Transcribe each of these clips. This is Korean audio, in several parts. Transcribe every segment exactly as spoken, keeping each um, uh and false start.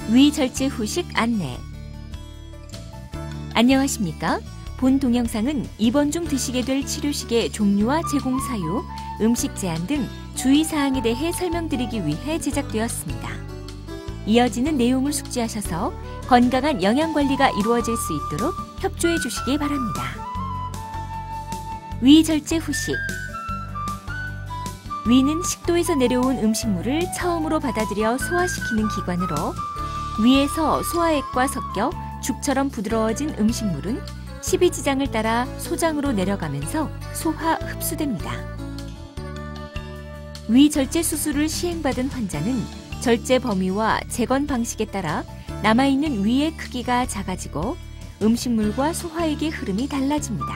위절제 후식 안내. 안녕하십니까? 본 동영상은 입원 중 드시게 될 치료식의 종류와 제공 사유, 음식 제한 등 주의사항에 대해 설명드리기 위해 제작되었습니다. 이어지는 내용을 숙지하셔서 건강한 영양관리가 이루어질 수 있도록 협조해 주시기 바랍니다. 위절제 후식. 위는 식도에서 내려온 음식물을 처음으로 받아들여 소화시키는 기관으로 위에서 소화액과 섞여 죽처럼 부드러워진 음식물은 십이지장을 따라 소장으로 내려가면서 소화 흡수됩니다. 위절제 수술을 시행받은 환자는 절제 범위와 재건 방식에 따라 남아있는 위의 크기가 작아지고 음식물과 소화액의 흐름이 달라집니다.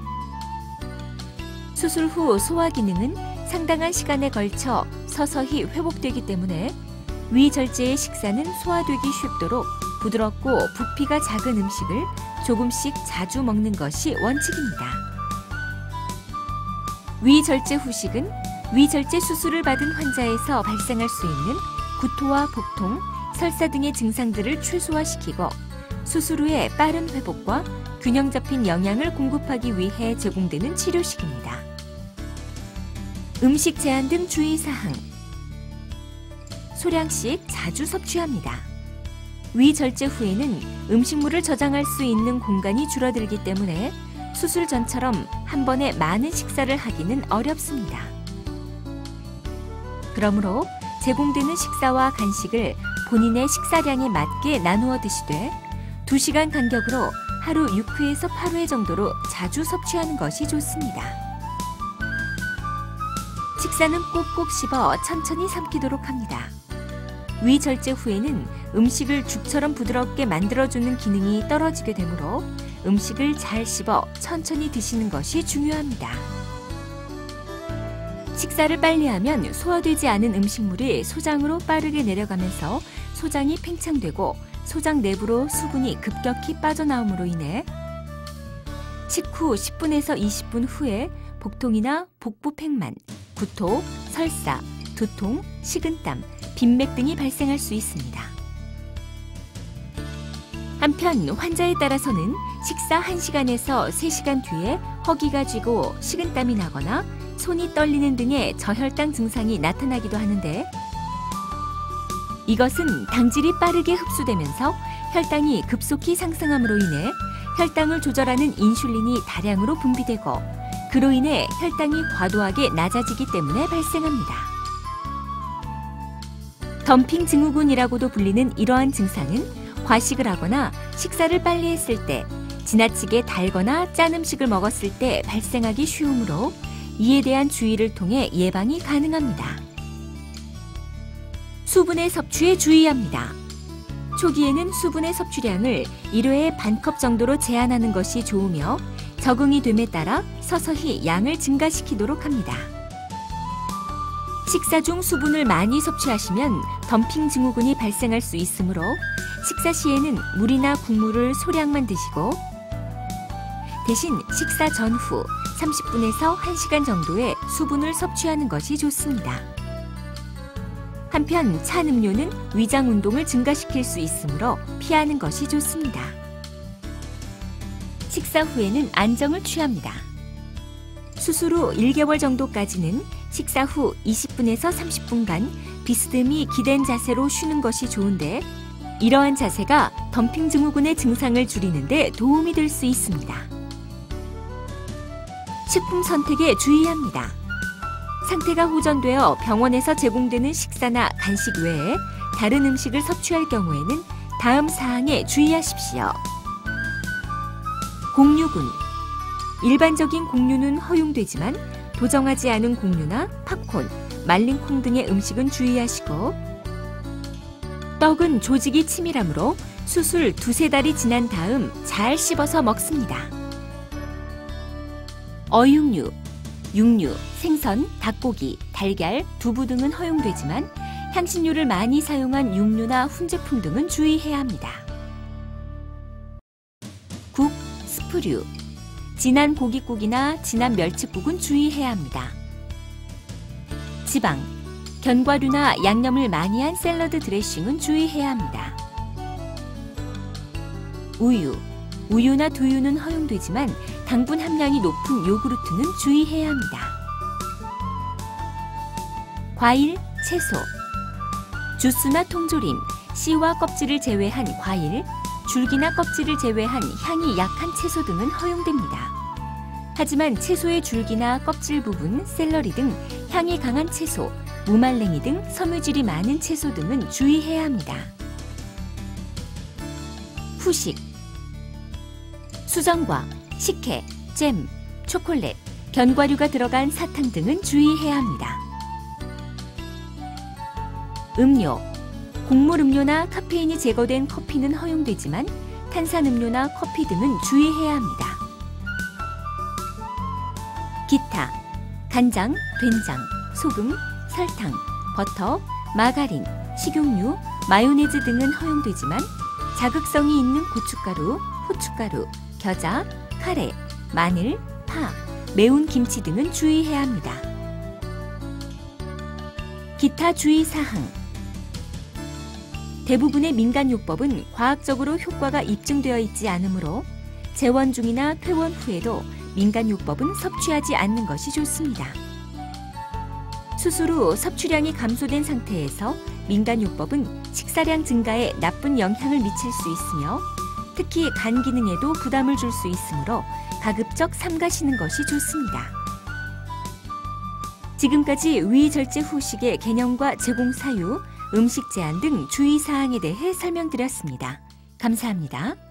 수술 후 소화 기능은 상당한 시간에 걸쳐 서서히 회복되기 때문에 위절제의 식사는 소화되기 쉽도록 부드럽고 부피가 작은 음식을 조금씩 자주 먹는 것이 원칙입니다. 위절제 후식은 위절제 수술을 받은 환자에서 발생할 수 있는 구토와 복통, 설사 등의 증상들을 최소화시키고 수술 후에 빠른 회복과 균형 잡힌 영양을 공급하기 위해 제공되는 치료식입니다. 음식 제한 등 주의사항. 소량씩 자주 섭취합니다. 위절제 후에는 음식물을 저장할 수 있는 공간이 줄어들기 때문에 수술 전처럼 한 번에 많은 식사를 하기는 어렵습니다. 그러므로 제공되는 식사와 간식을 본인의 식사량에 맞게 나누어 드시되 두 시간 간격으로 하루 육 회에서 팔 회 정도로 자주 섭취하는 것이 좋습니다. 식사는 꼭꼭 씹어 천천히 삼키도록 합니다. 위절제 후에는 음식을 죽처럼 부드럽게 만들어주는 기능이 떨어지게 되므로 음식을 잘 씹어 천천히 드시는 것이 중요합니다. 식사를 빨리 하면 소화되지 않은 음식물이 소장으로 빠르게 내려가면서 소장이 팽창되고 소장 내부로 수분이 급격히 빠져나옴으로 인해 식후 십 분에서 이십 분 후에 복통이나 복부 팽만, 구토, 설사, 두통, 식은땀, 빈맥 등이 발생할 수 있습니다. 한편 환자에 따라서는 식사 한 시간에서 세 시간 뒤에 허기가 쥐고 식은땀이 나거나 손이 떨리는 등의 저혈당 증상이 나타나기도 하는데 이것은 당질이 빠르게 흡수되면서 혈당이 급속히 상승함으로 인해 혈당을 조절하는 인슐린이 다량으로 분비되고 그로 인해 혈당이 과도하게 낮아지기 때문에 발생합니다. 덤핑 증후군이라고도 불리는 이러한 증상은 과식을 하거나 식사를 빨리 했을 때, 지나치게 달거나 짠 음식을 먹었을 때 발생하기 쉬우므로 이에 대한 주의를 통해 예방이 가능합니다. 수분의 섭취에 주의합니다. 초기에는 수분의 섭취량을 일 회에 반 컵 정도로 제한하는 것이 좋으며 적응이 됨에 따라 서서히 양을 증가시키도록 합니다. 식사 중 수분을 많이 섭취하시면 덤핑 증후군이 발생할 수 있으므로 식사 시에는 물이나 국물을 소량만 드시고 대신 식사 전후 삼십 분에서 한 시간 정도의 수분을 섭취하는 것이 좋습니다. 한편 찬 음료는 위장 운동을 증가시킬 수 있으므로 피하는 것이 좋습니다. 식사 후에는 안정을 취합니다. 수술 후 일 개월 정도까지는 식사 후 이십 분에서 삼십 분간 비스듬히 기댄 자세로 쉬는 것이 좋은데 이러한 자세가 덤핑 증후군의 증상을 줄이는 데 도움이 될 수 있습니다. 식품 선택에 주의합니다. 상태가 호전되어 병원에서 제공되는 식사나 간식 외에 다른 음식을 섭취할 경우에는 다음 사항에 주의하십시오. 곡류군. 일반적인 곡류는 허용되지만 도정하지 않은 곡류나 팝콘, 말린 콩 등의 음식은 주의하시고 떡은 조직이 치밀하므로 수술 두세 달이 지난 다음 잘 씹어서 먹습니다. 어육류, 육류, 생선, 닭고기, 달걀, 두부 등은 허용되지만 향신료를 많이 사용한 육류나 훈제품 등은 주의해야 합니다. 국, 스프류, 진한 고깃국이나 진한 멸치국은 주의해야 합니다. 지방, 견과류나 양념을 많이 한 샐러드 드레싱은 주의해야 합니다. 우유, 우유나 두유는 허용되지만 당분 함량이 높은 요구르트는 주의해야 합니다. 과일, 채소, 주스나 통조림, 씨와 껍질을 제외한 과일, 줄기나 껍질을 제외한 향이 약한 채소 등은 허용됩니다. 하지만 채소의 줄기나 껍질 부분, 샐러리 등 향이 강한 채소, 무말랭이 등 섬유질이 많은 채소 등은 주의해야 합니다. 후식, 수정과, 식혜, 잼, 초콜릿, 견과류가 들어간 사탕 등은 주의해야 합니다. 음료, 곡물 음료나 카페인이 제거된 커피는 허용되지만 탄산음료나 커피 등은 주의해야 합니다. 기타, 간장, 된장, 소금, 설탕, 버터, 마가린, 식용유, 마요네즈 등은 허용되지만 자극성이 있는 고춧가루, 후춧가루, 겨자, 카레, 마늘, 파, 매운 김치 등은 주의해야 합니다. 기타 주의사항. 대부분의 민간요법은 과학적으로 효과가 입증되어 있지 않으므로 재원 중이나 퇴원 후에도 민간요법은 섭취하지 않는 것이 좋습니다. 수술 후 섭취량이 감소된 상태에서 민간요법은 식사량 증가에 나쁜 영향을 미칠 수 있으며 특히 간 기능에도 부담을 줄 수 있으므로 가급적 삼가시는 것이 좋습니다. 지금까지 위절제 후식의 개념과 제공 사유, 음식 제한 등 주의사항에 대해 설명드렸습니다. 감사합니다.